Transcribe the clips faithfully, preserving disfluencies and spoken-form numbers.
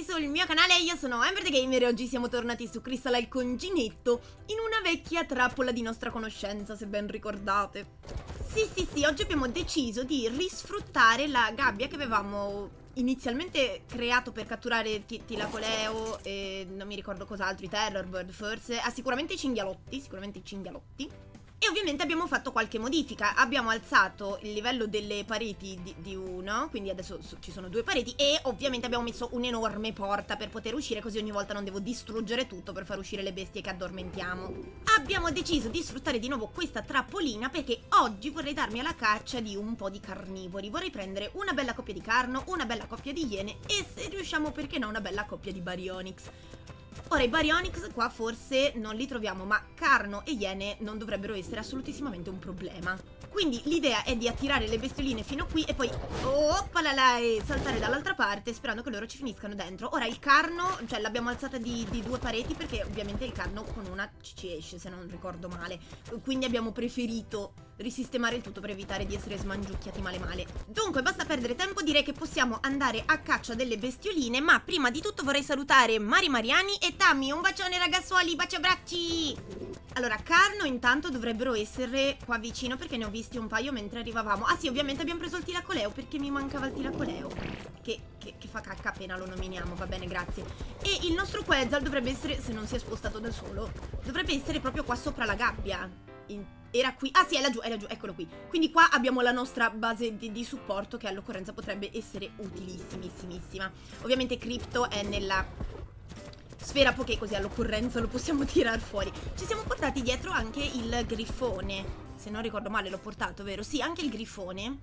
sul mio canale, io sono Amber the Gamer e oggi siamo tornati su Crystalline con Ginetto in una vecchia trappola di nostra conoscenza, se ben ricordate. Sì, sì, sì, oggi abbiamo deciso di risfruttare la gabbia che avevamo inizialmente creato per catturare Tilacoleo e non mi ricordo cos'altro, i Terrorbird forse, ah sicuramente i cinghialotti, sicuramente i cinghialotti. E ovviamente abbiamo fatto qualche modifica, abbiamo alzato il livello delle pareti di, di uno, quindi adesso ci sono due pareti e ovviamente abbiamo messo un'enorme porta per poter uscire, così ogni volta non devo distruggere tutto per far uscire le bestie che addormentiamo. Abbiamo deciso di sfruttare di nuovo questa trappolina perché oggi vorrei darmi alla caccia di un po' di carnivori, vorrei prendere una bella coppia di carno, una bella coppia di iene e se riusciamo perché no una bella coppia di baryonyx. Ora i baryonyx qua forse non li troviamo, ma carno e iene non dovrebbero essere assolutissimamente un problema. Quindi l'idea è di attirare le bestioline fino qui e poi oppalala, e saltare dall'altra parte sperando che loro ci finiscano dentro. Ora il carno, cioè l'abbiamo alzata di, di due pareti perché ovviamente il carno con una ci esce se non ricordo male. Quindi abbiamo preferito risistemare il tutto per evitare di essere smangiucchiati male male. Dunque basta perdere tempo, direi che possiamo andare a caccia delle bestioline, ma prima di tutto vorrei salutare Mari Mariani e Tammy. Un bacione ragazzuoli, baci abbracci! Allora, carno intanto dovrebbero essere qua vicino perché ne ho visti un paio mentre arrivavamo. Ah sì, ovviamente abbiamo preso il tilacoleo perché mi mancava il tilacoleo che, che, che fa cacca appena lo nominiamo, va bene, grazie. E il nostro Quetzal dovrebbe essere, se non si è spostato da solo, dovrebbe essere proprio qua sopra la gabbia. In, era qui, ah sì, è laggiù, è laggiù, eccolo qui. Quindi qua abbiamo la nostra base di, di supporto che all'occorrenza potrebbe essere utilissimissima. Ovviamente Crypto è nella sfera poké, così all'occorrenza lo possiamo tirar fuori. Ci siamo portati dietro anche il grifone, se non ricordo male l'ho portato, vero? Sì, anche il grifone,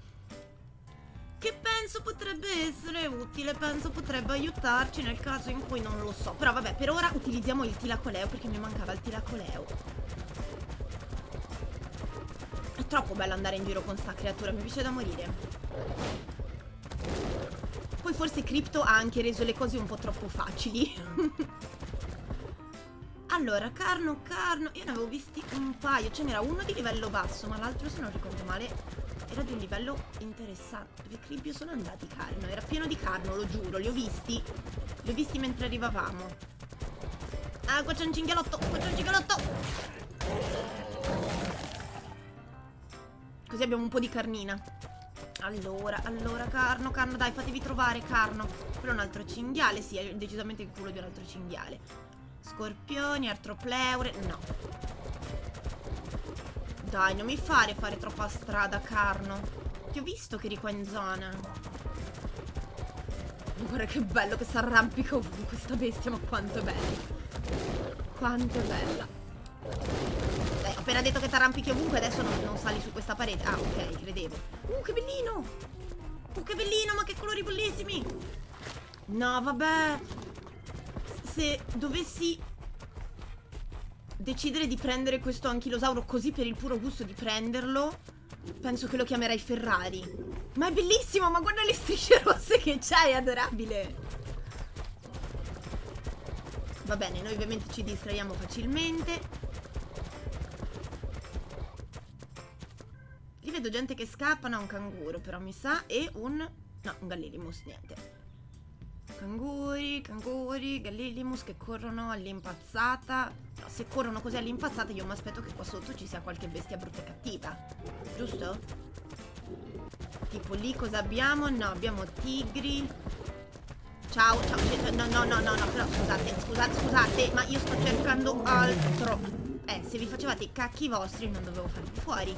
che penso potrebbe essere utile, penso potrebbe aiutarci nel caso in cui non lo so. Però vabbè, per ora utilizziamo il tilacoleo perché mi mancava il tilacoleo. È troppo bello andare in giro con sta creatura, mi piace da morire. Poi forse Crypto ha anche reso le cose un po' troppo facili. Allora, carno, carno. Io ne avevo visti un paio. Ce n'era uno di livello basso, ma l'altro, se non ricordo male, era di un livello interessante. Dove cribbio sono andati carno? Era pieno di carno, lo giuro. Li ho visti. Li ho visti mentre arrivavamo. Ah, qua c'è un cinghialotto. Qua c'è un cinghialotto. Così abbiamo un po' di carnina. Allora, allora, carno, carno, dai, fatevi trovare, carno. Quello è un altro cinghiale, sì, è decisamente il culo di un altro cinghiale. Scorpioni, artropleure, no. Dai, non mi fare fare troppa strada, carno. Ti ho visto che eri qua in zona. Guarda che bello che si arrampica ovunque sta bestia, ma quanto è bella. Quanto è bella. Dai, ho appena detto che ti arrampichi ovunque, adesso non, non sali su questa parete. Ah, ok, credevo. Uh, che bellino! Uh, che bellino, ma che colori bellissimi! No, vabbè. Se dovessi decidere di prendere questo anchilosauro così per il puro gusto di prenderlo, penso che lo chiamerei Ferrari. Ma è bellissimo, ma guarda le strisce rosse che c'hai, è adorabile. Va bene, noi ovviamente ci distraiamo facilmente. Lì vedo gente che scappa, no, un canguro però mi sa, e un... no, un Gallimimus, niente. Canguri, canguri, Gallimimus che corrono all'impazzata. No, se corrono così all'impazzata io mi aspetto che qua sotto ci sia qualche bestia brutta e cattiva, giusto? Tipo lì cosa abbiamo? No, abbiamo tigri. Ciao, ciao, no, no, no, no, no, però scusate, scusate, scusate, ma io sto cercando altro. Eh, se vi facevate i cacchi vostri non dovevo farvi fuori.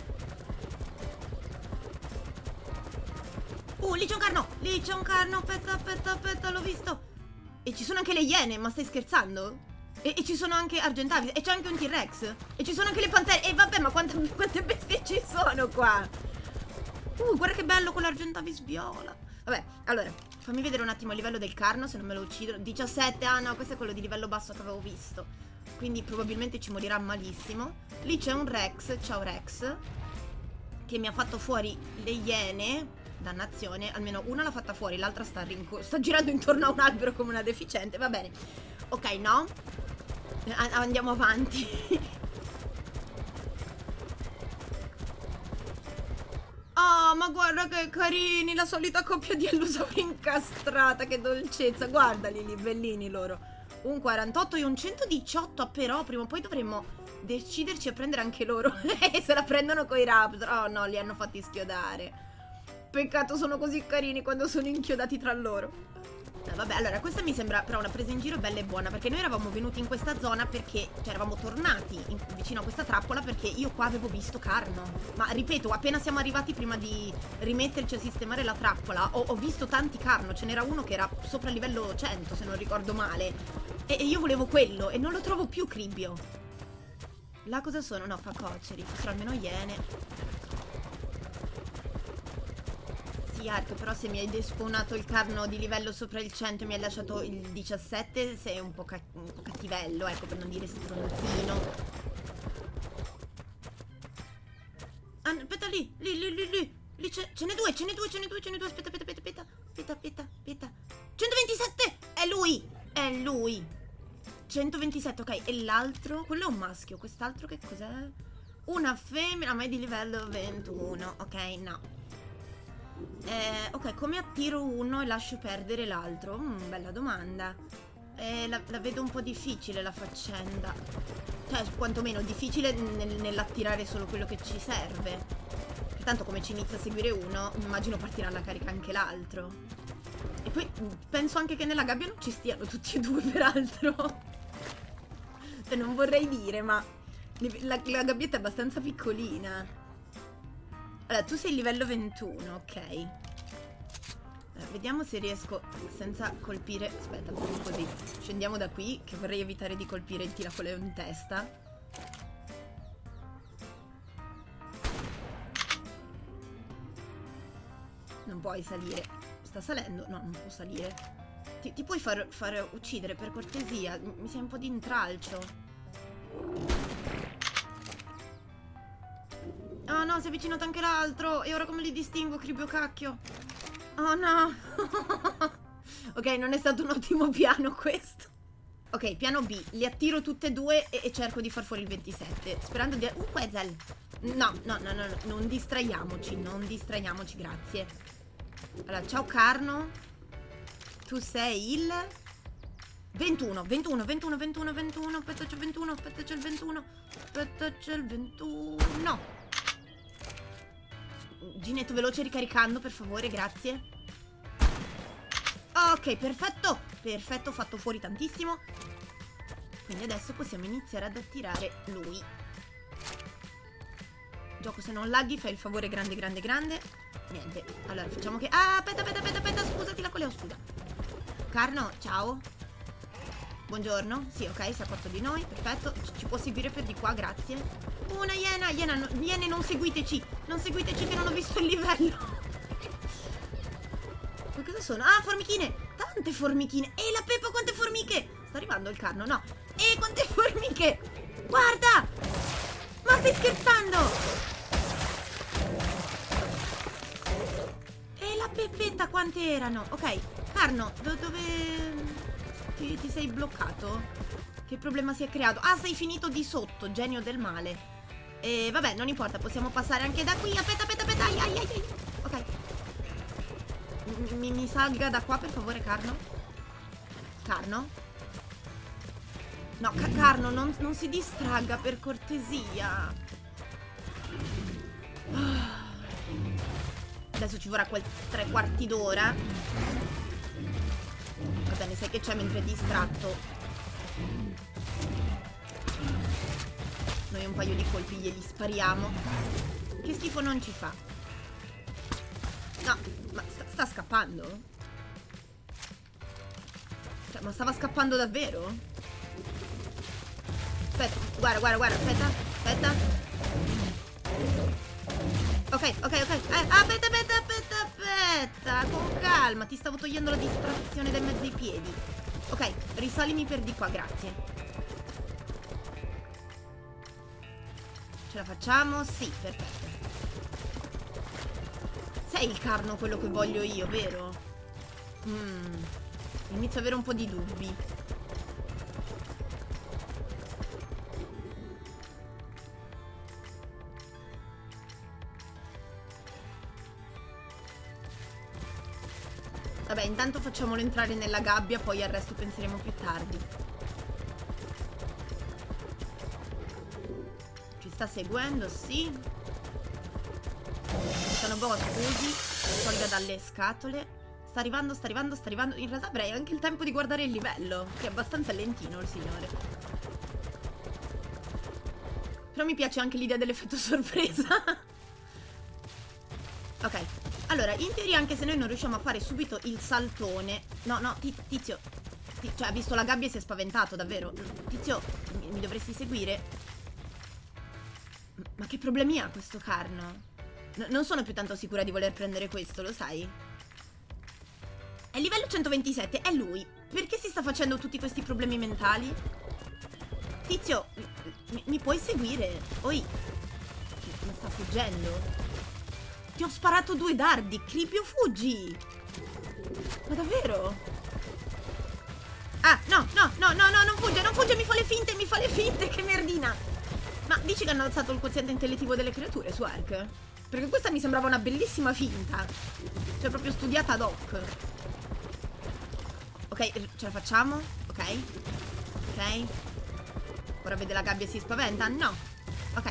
Uh, lì c'è un carno, lì c'è un carno, aspetta, aspetta, aspetta, l'ho visto. E ci sono anche le iene, ma stai scherzando? E, e ci sono anche Argentavis, e c'è anche un T-Rex. E ci sono anche le pantere, e vabbè, ma quante, quante bestie ci sono qua? Uh, guarda che bello con l'Argentavis viola. Vabbè, allora, fammi vedere un attimo il livello del carno, se non me lo uccido. diciassette, ah no, questo è quello di livello basso che avevo visto. Quindi probabilmente ci morirà malissimo. Lì c'è un Rex, ciao Rex, che mi ha fatto fuori le iene. Dannazione, almeno una l'ha fatta fuori, l'altra sta, sta girando intorno a un albero come una deficiente, va bene. Ok, no, A andiamo avanti. Oh, ma guarda che carini, la solita coppia di allosauri incastrata, che dolcezza. Guardali lì, bellini loro. Un quarantotto e un centodiciotto, però prima o poi dovremmo deciderci a prendere anche loro. Se la prendono coi raptor. Oh no, li hanno fatti schiodare. Peccato, sono così carini quando sono inchiodati tra loro. Eh, vabbè, allora questa mi sembra però una presa in giro bella e buona, perché noi eravamo venuti in questa zona perché, cioè eravamo tornati in, vicino a questa trappola perché io qua avevo visto Carno. Ma ripeto, appena siamo arrivati, prima di rimetterci a sistemare la trappola, ho, ho visto tanti Carno. Ce n'era uno che era sopra il livello cento, se non ricordo male, e, e io volevo quello e non lo trovo più, Cribbio. Là cosa sono? No, facoceri, fossero almeno iene. Arco, però se mi hai despawnato il Carno di livello sopra il cento e mi hai lasciato il diciassette, sei un po', ca un po' cattivello, ecco, per non dire stronzino. Ah, aspetta, lì, lì, lì, lì, lì, lì ce n'è due, ce n'è due, ce n'è due, ce n'è due, aspetta, aspetta, aspetta, aspetta, aspetta, aspetta, centoventisette, è lui, è lui, centoventisette, ok, e l'altro, quello è un maschio, quest'altro che cos'è? Una femmina, ma è di livello ventuno, ok, no. Eh, ok, come attiro uno e lascio perdere l'altro? Mm, bella domanda. Eh, la, la vedo un po' difficile la faccenda. Cioè, quantomeno difficile nel, nell'attirare solo quello che ci serve. Tanto come ci inizia a seguire uno, immagino partirà alla carica anche l'altro. E poi penso anche che nella gabbia non ci stiano tutti e due, peraltro. Cioè, non vorrei dire, ma la, la gabbietta è abbastanza piccolina. Allora, tu sei livello ventuno, ok. Allora, vediamo se riesco senza colpire... Aspetta, facciamo così. Scendiamo da qui, che vorrei evitare di colpire il tiracoleo in testa. Non puoi salire. Sta salendo? No, non può salire. Ti, ti puoi far, far uccidere, per cortesia? Mi sei un po' di intralcio. Oh no, si è avvicinato anche l'altro. E ora come li distingo, Cribbio cacchio? Oh no. Ok, non è stato un ottimo piano questo. Ok, piano B. Li attiro tutte e due e, e cerco di far fuori il ventisette, sperando di... Uh, Quetzal. No, no, no, no, no, non distraiamoci. Non distraiamoci, grazie. Allora, ciao Carno. Tu sei il... ventuno, ventuno, ventuno, ventuno, ventuno. Aspetta, c'è il ventuno, aspetta, c'è il ventuno. Aspetta, c'è il ventuno. Ginetto veloce ricaricando, per favore, grazie. Ok, perfetto. Perfetto, ho fatto fuori tantissimo. Quindi adesso possiamo iniziare ad attirare lui. Gioco, se non laghi, fai il favore grande, grande, grande. Niente, allora facciamo che... Ah, aspetta, aspetta, aspetta, aspetta, scusati la coleo, scusa. Carno, ciao. Buongiorno, sì, ok, si è accorto di noi, perfetto. Ci, ci può seguire per di qua, grazie. Una iena, iena, no, iene, non seguiteci. Non seguiteci che non ho visto il livello. Ma cosa sono? Ah, formichine, tante formichine. E la Peppa, quante formiche. Sta arrivando il Carno, no. E quante formiche. Guarda. Ma stai scherzando? E la Peppetta, quante erano? Ok, Carno, do dove... Ti, ti sei bloccato? Che problema si è creato? Ah, sei finito di sotto, genio del male. E vabbè, non importa, possiamo passare anche da qui. Aspetta, aspetta, aspetta, ai, ai, ai, ai. Ok. Mi, mi salga da qua, per favore, Carno. Carno? No, Ca Carno, non, non si distragga, per cortesia. Adesso ci vorrà quel tre quarti d'ora. Va bene, sai che c'è mentre è distratto. Noi un paio di colpi glieli spariamo. Che schifo non ci fa. No, ma sta, sta scappando? Cioè, ma stava scappando davvero? Aspetta, guarda, guarda, guarda, aspetta, aspetta. Ok, ok, ok. Eh, aspetta, aspetta, aspetta, aspetta. Con calma, ti stavo togliendo la distrazione dai mezzo ai piedi. Ok, risalimi per di qua, grazie. Ce la facciamo? Sì, perfetto. Sei il Carno quello che voglio io, vero? Mm, inizio ad avere un po' di dubbi. Vabbè, intanto facciamolo entrare nella gabbia, poi al resto penseremo più tardi. Ci sta seguendo, sì. Sono boh, scusi. Tolga dalle scatole. Sta arrivando, sta arrivando, sta arrivando. In realtà avrei anche il tempo di guardare il livello, che è abbastanza lentino il signore. Però mi piace anche l'idea dell'effetto sorpresa. Ok, allora, in teoria anche se noi non riusciamo a fare subito il saltone... No, no, tizio, ti, cioè ha visto la gabbia e si è spaventato, davvero. Tizio, mi, mi dovresti seguire. Ma che problemi ha questo carno? No, non sono più tanto sicura di voler prendere questo, lo sai? È livello centoventisette, è lui. Perché si sta facendo tutti questi problemi mentali? Tizio, mi, mi puoi seguire? Oi, mi sta fuggendo. Ti ho sparato due dardi, Cripio, fuggi! Ma davvero? Ah, no, no, no, no, no, non fugge, non fugge, mi fa le finte, mi fa le finte, che merdina! Ma dici che hanno alzato il quoziente intellettivo delle creature su Ark? Perché questa mi sembrava una bellissima finta. Cioè, proprio studiata ad hoc. Ok, ce la facciamo? Ok. Ok. Ora vede la gabbia e si spaventa? No. Ok.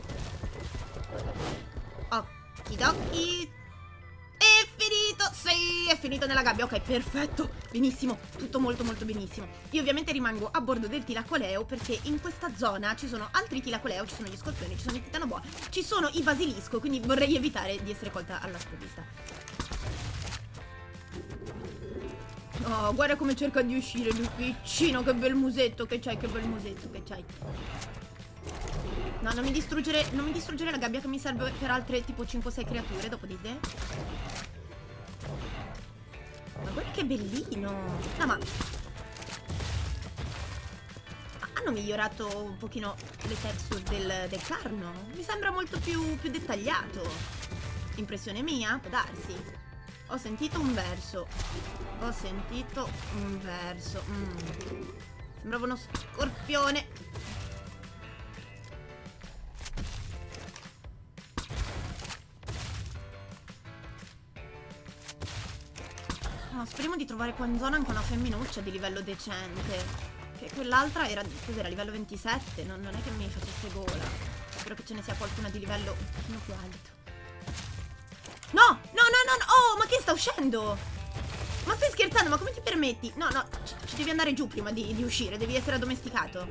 Okidokki. È finito. Sì, è finito nella gabbia. Ok, perfetto. Benissimo. Tutto molto molto benissimo. Io ovviamente rimango a bordo del tilacoleo, perché in questa zona ci sono altri tilacoleo, ci sono gli scorpioni, ci sono i titanoboa, ci sono i basilisco, quindi vorrei evitare di essere colta alla sprovvista. Oh, guarda come cerca di uscire lui piccino. Che bel musetto che c'hai, che bel musetto che c'hai. No, non mi distruggere, non mi distruggere la gabbia, che mi serve per altre tipo cinque sei creature dopo di te. Ma guarda che bellino. No, ma hanno migliorato un pochino le texture del, del carno. Mi sembra molto più, più dettagliato. Impressione mia? Può darsi. Ho sentito un verso. Ho sentito un verso. Mm. Sembrava uno scorpione. No, speriamo di trovare qua in zona anche una femminuccia di livello decente. Che quell'altra era, cos'era, livello ventisette. Non, non è che mi facesse gola. Spero che ce ne sia qualcuna di livello un pochino più alto. No, no, no, no, no. Oh, ma che sta uscendo? Ma stai scherzando? Ma come ti permetti? No, no, ci, ci devi andare giù prima di, di uscire. Devi essere addomesticato.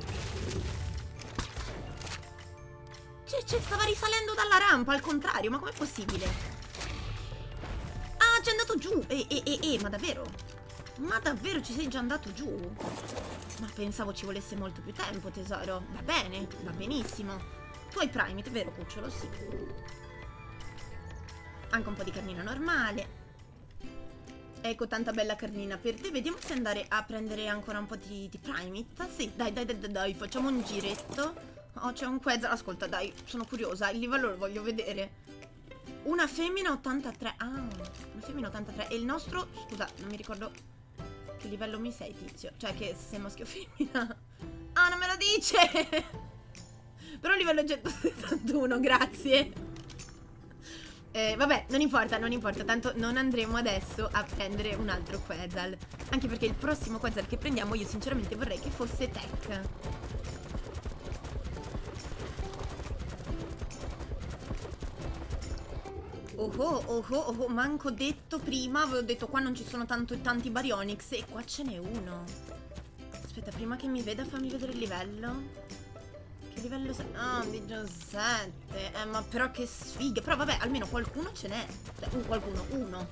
Cioè, cioè, stava risalendo dalla rampa, al contrario. Ma com'è possibile? Ah, c'è andato giù. Eh, eh, eh, eh, ma davvero? Ma davvero ci sei già andato giù? Ma pensavo ci volesse molto più tempo, tesoro. Va bene, va benissimo. Tu hai Primate, vero, cucciolo? Sì. Anche un po' di carnina normale. Ecco, tanta bella carnina per te. Vediamo se andare a prendere ancora un po' di, di Primate. Sì, dai, dai, dai, dai, facciamo un giretto. Oh, c'è un Quetzal. Ascolta, dai, sono curiosa. Il livello lo voglio vedere. Una femmina ottantatré. Ah, una femmina ottantatré. E il nostro, scusa, non mi ricordo che livello mi sei, tizio. Cioè, che sei maschio o femmina. Ah, non me lo dice. Però livello centosettantuno, grazie. Eh, vabbè, non importa, non importa, tanto non andremo adesso a prendere un altro Quetzal. Anche perché il prossimo Quetzal che prendiamo io sinceramente vorrei che fosse Tech. Oh oh, oh oh, oh oh, manco detto prima, avevo detto qua non ci sono tanto, tanti Baryonyx e qua ce n'è uno. Aspetta, prima che mi veda fammi vedere il livello. Che livello sei? Ah, diciassette. Eh, ma però che sfiga. Però vabbè, almeno qualcuno ce n'è. Uh, qualcuno, uno.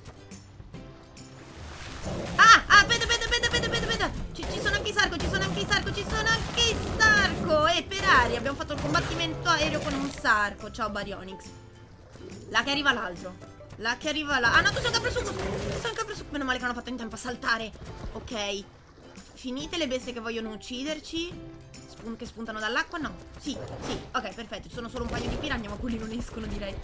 Ah, ah, aspetta, aspetta, aspetta, aspetta, aspetta, aspetta. Ci, ci sono anche i Sarco, ci sono anche i Sarco, ci sono anche i Sarco. E per aria abbiamo fatto il combattimento aereo con un Sarco. Ciao Baryonyx. Là che arriva l'altro. Là che arriva là. Ah no, tu sei un caprisucco. Tu sei un caprisucco. Meno male che hanno fatto in tempo a saltare. Ok. Finite le bestie che vogliono ucciderci. Che spuntano dall'acqua? No. Sì, sì, ok, perfetto. Ci sono solo un paio di piranha, ma quelli non escono, direi.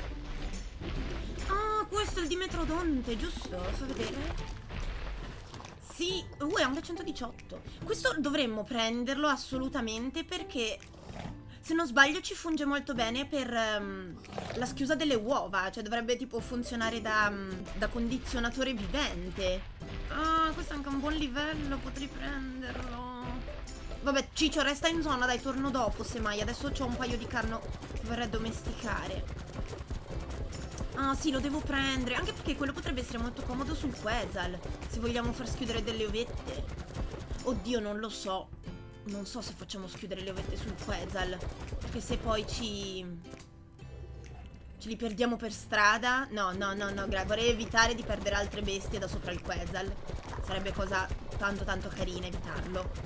Ah, questo è il Dimetrodonte, giusto? Fa vedere. Sì, uh, è un da centodiciotto. Questo dovremmo prenderlo assolutamente perché Se non sbaglio ci funge molto bene per um, la schiusa delle uova. Cioè dovrebbe tipo funzionare da, um, da condizionatore vivente. Ah, questo è anche un buon livello, potrei prenderlo. Vabbè, Ciccio, resta in zona, dai, torno dopo semmai. Adesso c'ho un paio di carno che vorrei domesticare. Ah, sì, lo devo prendere. Anche perché quello potrebbe essere molto comodo sul Quetzal, se vogliamo far schiudere delle ovette. Oddio, non lo so. Non so se facciamo schiudere le ovette sul Quetzal, perché se poi ci... ce li perdiamo per strada. No, no, no, no, vorrei evitare di perdere altre bestie da sopra il Quetzal. Sarebbe cosa tanto tanto carina evitarlo.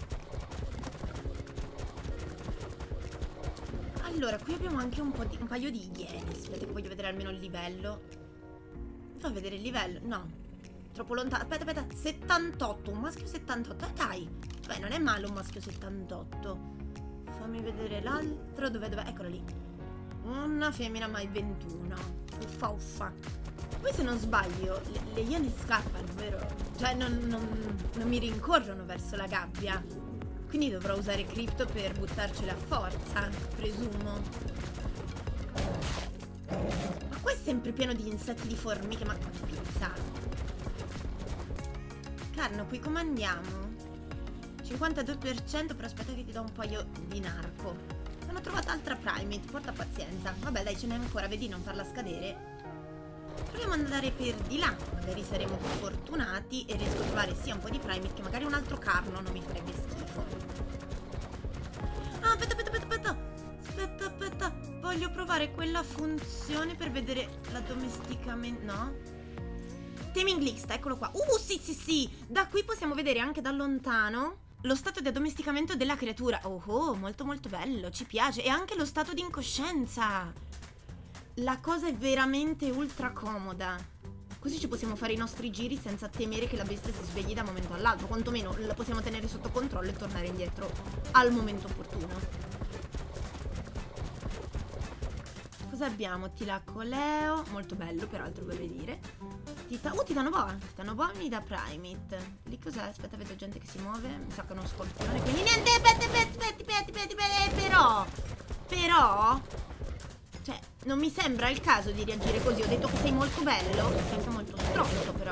Allora, qui abbiamo anche un, po di, un paio di iene. Aspetta che voglio vedere almeno il livello. Fa vedere il livello? No, troppo lontano. Aspetta, aspetta, settantotto, un maschio settantotto. Eh dai, beh, non è male un maschio settantotto. Fammi vedere l'altro. Dov'è, dov'è? Eccolo lì. Una femmina mai ventuno. Uffa, uffa. Poi se non sbaglio le, le iene scappano, vero? Cioè non, non, non mi rincorrono verso la gabbia. Quindi dovrò usare Crypto per buttarcela a forza, presumo. Ma qua è sempre pieno di insetti, di formiche, ma che pizza. Carno, qui come andiamo? cinquantadue per cento, però aspetta che ti do un paio di narco. Non ho trovato altra primate, porta pazienza. Vabbè dai, ce n'è ancora, vedi non farla scadere. Proviamo ad andare per di là, magari saremo più fortunati e riesco a trovare sia un po' di primate che magari un altro carno non mi farebbe schifo. Ah, aspetta, aspetta, aspetta, aspetta. Aspetta, aspetta. Voglio provare quella funzione per vedere l'addomesticamento. No? Taming list, eccolo qua. Uh, sì, sì, sì. Da qui possiamo vedere anche da lontano lo stato di addomesticamento della creatura. Oh, oh, molto molto bello, ci piace. E anche lo stato di incoscienza. La cosa è veramente ultra comoda. Così ci possiamo fare i nostri giri senza temere che la bestia si svegli da un momento all'altro. Quantomeno la possiamo tenere sotto controllo e tornare indietro al momento opportuno. Cosa abbiamo? Tilacoleo, molto bello peraltro, vorrei dire. Tita uh, Titano Boa. Titano Boa mi dà Primate. Lì cos'è? Aspetta, vedo gente che si muove. Mi sa che è uno scorpione. Quindi niente, aspetta, aspetta, aspetta, aspetta, aspetta, però Però cioè, non mi sembra il caso di reagire così. Ho detto che sei molto bello. Sei anche molto stronzo, però.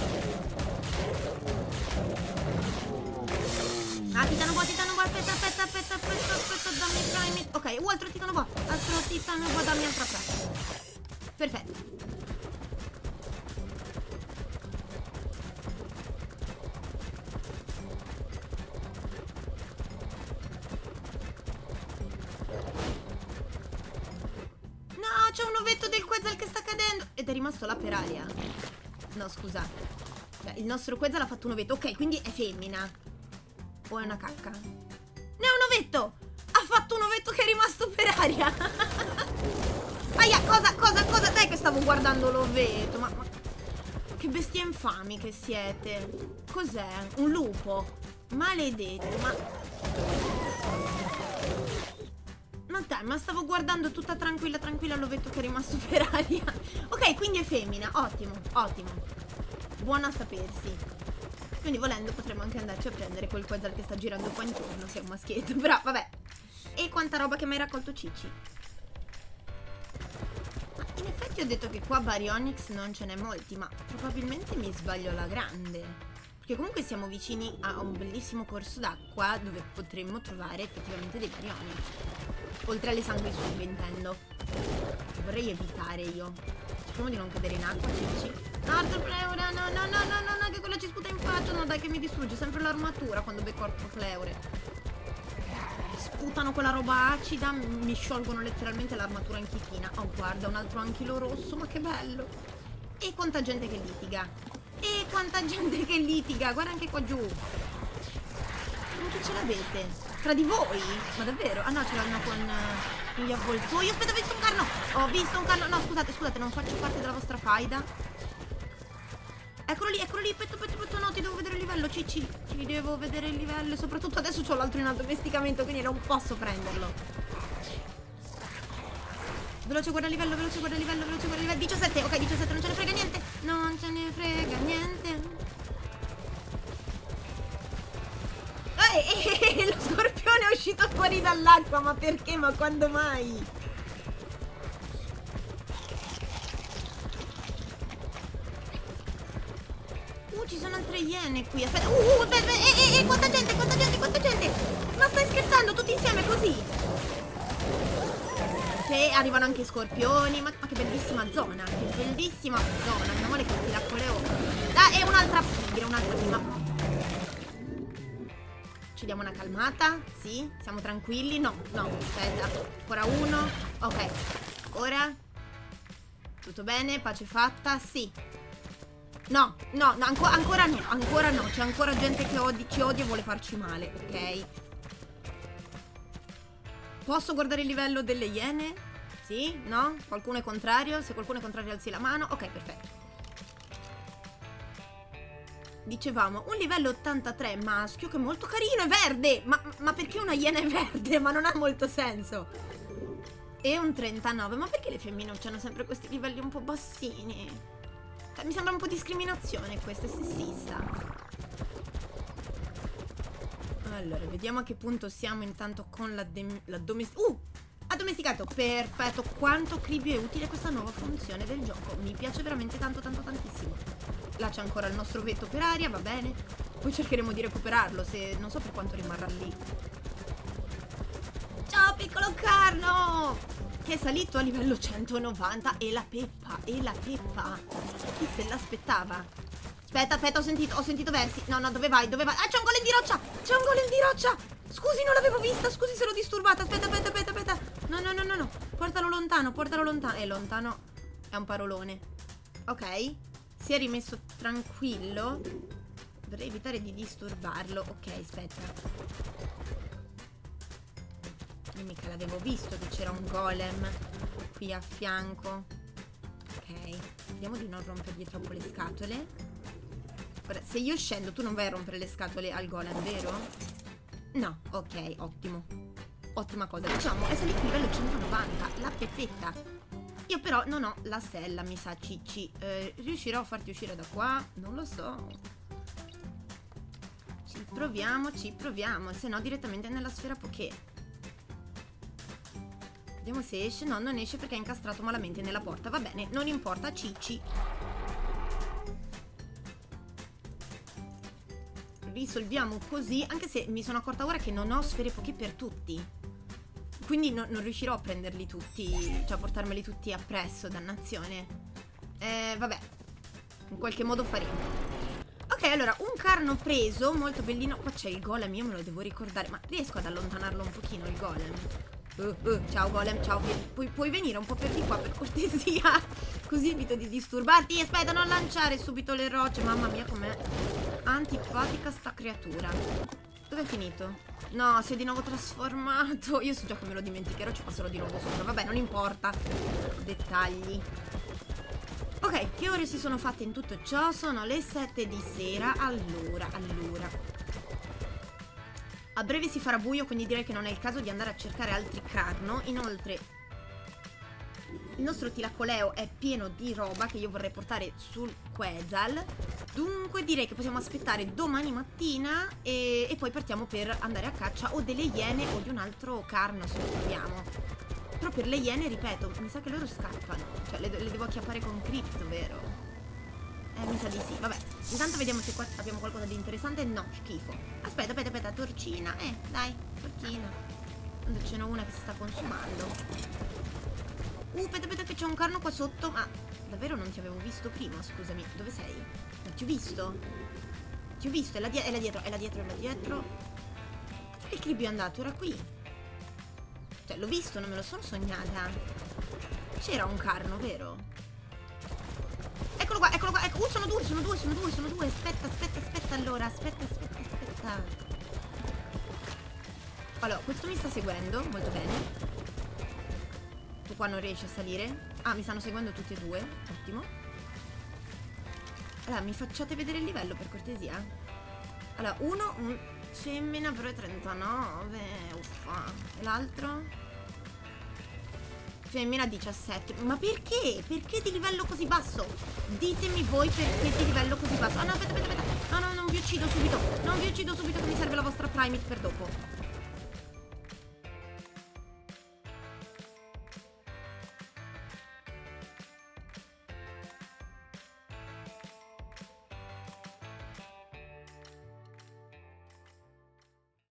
Ah, Titano Boa, Titano Boa, aspetta, aspetta, aspetta, aspetta, aspetta, dammi Primate. Ok, uh, altro Titano Boa. Altro Titano Boa, dammi altra frase. Perfetto. C'è un ovetto del Quetzal che sta cadendo. Ed è rimasto là per aria. No, scusa. Cioè, il nostro Quetzal ha fatto un ovetto. Ok, quindi è femmina. O è una cacca? Ne è un ovetto. Ha fatto un ovetto che è rimasto per aria. Aia, cosa, cosa, cosa? Dai che stavo guardando l'ovetto. Ma, ma che bestie infami che siete. Cos'è? Un lupo. Maledetto. Ma... Ma dai, ma stavo guardando tutta tranquilla, tranquilla l'ovetto che è rimasto per aria. Ok, quindi è femmina. Ottimo, ottimo. Buona a sapersi. Quindi volendo potremmo anche andarci a prendere quel Quetzal che sta girando qua intorno, che è un maschietto. Però vabbè. E quanta roba che mi hai raccolto, Cicci. Ma in effetti ho detto che qua Baryonyx non ce n'è molti, ma probabilmente mi sbaglio alla grande. Perché comunque siamo vicini a un bellissimo corso d'acqua dove potremmo trovare effettivamente dei Baryonyx. Oltre alle sanguisughe, intendo. Vorrei evitare io. Cerchiamo di non cadere in acqua, Cicci. No, Pleure, no, no, no, no, no, no, che quella ci sputa in faccia. No, dai, che mi distrugge sempre l'armatura quando becco Pleure. Sputano quella roba acida, mi sciolgono letteralmente l'armatura in chitina. Oh, guarda, un altro anchilo rosso, ma che bello. E quanta gente che litiga. E quanta gente che litiga. Guarda anche qua giù. Ma che ce l'avete? Tra di voi? Ma davvero? Ah no, ce l'hanno con uh, gli avvoltoi. Aspetta, ho visto un carno. Ho visto un carno. No, scusate, scusate, non faccio parte della vostra faida. Eccolo lì, eccolo lì. Petto, petto, petto. No, ti devo vedere il livello, Cicci. Ti devo vedere il livello. E soprattutto adesso c'ho l'altro in addomesticamento, quindi non posso prenderlo. Veloce, guarda il livello, veloce, guarda il livello, veloce, guarda il livello. diciassette, ok, diciassette, non ce ne frega niente. Non ce ne frega niente. E lo scorpione è uscito fuori dall'acqua, ma perché? Ma quando mai? Uh, ci sono altre iene qui. Aspetta. Uh, uh, aspetta, eh, eh, eh, quanta gente, quanta gente, quanta gente. Ma stai scherzando? Tutti insieme così? Che arrivano anche i scorpioni. Ma, ma che bellissima zona. Che bellissima zona. Meno male che ti la coleo. Ah, e un'altra tigre, un'altra prima. Ci diamo una calmata. Sì, siamo tranquilli. No, no, aspetta. Ancora uno. Ok. Ora. Tutto bene, pace fatta. Sì. No, no, no anco ancora no. Ancora no. C'è ancora gente che odi ci odia e vuole farci male. Ok. Posso guardare il livello delle iene? Sì? No? Qualcuno è contrario? Se qualcuno è contrario alzi la mano. Ok, perfetto. Dicevamo, un livello ottantatré maschio che è molto carino, è verde. Ma, ma perché una iena è verde? Ma non ha molto senso. E un trentanove. Ma perché le femmine hanno sempre questi livelli un po' bassini? Eh, mi sembra un po' discriminazione questo, è sessista. Allora, vediamo a che punto siamo intanto con la, la domesticazione. Uh! Addomesticato, perfetto. Quanto cribio è utile questa nuova funzione del gioco. Mi piace veramente tanto tanto tantissimo. Là c'è ancora il nostro vetto per aria, va bene. Poi cercheremo di recuperarlo, se non so per quanto rimarrà lì. Ciao piccolo carno, che è salito a livello centonovanta. E la peppa, e la peppa. Chi se l'aspettava? Aspetta, aspetta, ho sentito, ho sentito versi. No, no, dove vai, dove vai? Ah, c'è un golem di roccia, c'è un golem di roccia. Scusi, non l'avevo vista, scusi se l'ho disturbata. Aspetta, aspetta, aspetta, aspetta. No, no, no, no, no. Portalo lontano, portalo lontano. Eh, lontano è un parolone. Ok, si è rimesso tranquillo. Dovrei evitare di disturbarlo. Ok, aspetta. Io mica l'avevo visto che c'era un golem qui a fianco. Ok, vediamo di non rompergli troppo le scatole. Ora, se io scendo, tu non vai a rompere le scatole al golem, vero? No, ok, ottimo. Ottima cosa. Diciamo, è salito a livello centonovanta, la pepetta. Io però non ho la sella, mi sa, Cicci. Eh, riuscirò a farti uscire da qua? Non lo so. Ci proviamo, ci proviamo. Se no, direttamente nella sfera Poké. Vediamo se esce. No, non esce perché è incastrato malamente nella porta. Va bene, non importa, Cicci. Risolviamo così, anche se mi sono accorta ora che non ho sfere Poké per tutti, quindi no, non riuscirò a prenderli tutti, cioè a portarmeli tutti appresso, dannazione. Eh, vabbè, in qualche modo faremo. Ok, allora, un carno preso, molto bellino. Qua c'è il golem, io me lo devo ricordare, ma riesco ad allontanarlo un pochino il golem? Uh, uh, ciao golem, ciao, Pu puoi venire un po' per di qua per cortesia, così evito di disturbarti. Aspetta, non lanciare subito le rocce. Mamma mia com'è antipatica sta creatura. Dov'è finito? No, si è di nuovo trasformato. Io so già che me lo dimenticherò, ci passerò di nuovo sopra. Vabbè, non importa. Dettagli. Ok, che ore si sono fatte in tutto ciò? Sono le sette di sera. Allora, allora a breve si farà buio, quindi direi che non è il caso di andare a cercare altri carno. Inoltre il nostro tilacoleo è pieno di roba che io vorrei portare sul Quetzal. Dunque direi che possiamo aspettare domani mattina e, e poi partiamo per andare a caccia o delle iene o di un altro carno se lo troviamo. Però per le iene, ripeto, mi sa che loro scappano. Cioè le, le devo acchiappare con crypto, vero? Eh, mi sa di sì, vabbè. Intanto vediamo se qua abbiamo qualcosa di interessante. No, schifo. Aspetta, aspetta, aspetta, torcina. Eh, dai, torcina. Tanto ce n'è una che si sta consumando. Uh, aspetta, aspetta, che c'è un carno qua sotto. Ma davvero non ti avevo visto prima, scusami. Dove sei? Non ti ho visto? Ti ho visto, è là, di è là dietro, è là dietro, è là dietro. Dove il cribio è andato? Era qui. Cioè, l'ho visto, non me lo sono sognata. C'era un carno, vero? Eccolo qua, eccolo qua, ecco. Uh, sono due, sono due, sono due, sono due. Aspetta, aspetta, aspetta allora. Aspetta, aspetta, aspetta. Allora, questo mi sta seguendo, molto bene. Tu qua non riesci a salire? Ah, mi stanno seguendo tutti e due, ottimo. Allora, mi facciate vedere il livello per cortesia. Allora, uno, un femmina però è trentanove. Uffa. E l'altro? Femmina diciassette. Ma perché? Perché di livello così basso? Ditemi voi perché di livello così basso. Ah no, aspetta, aspetta, aspetta. No, no, non vi uccido subito. Non vi uccido subito che mi serve la vostra primate per dopo.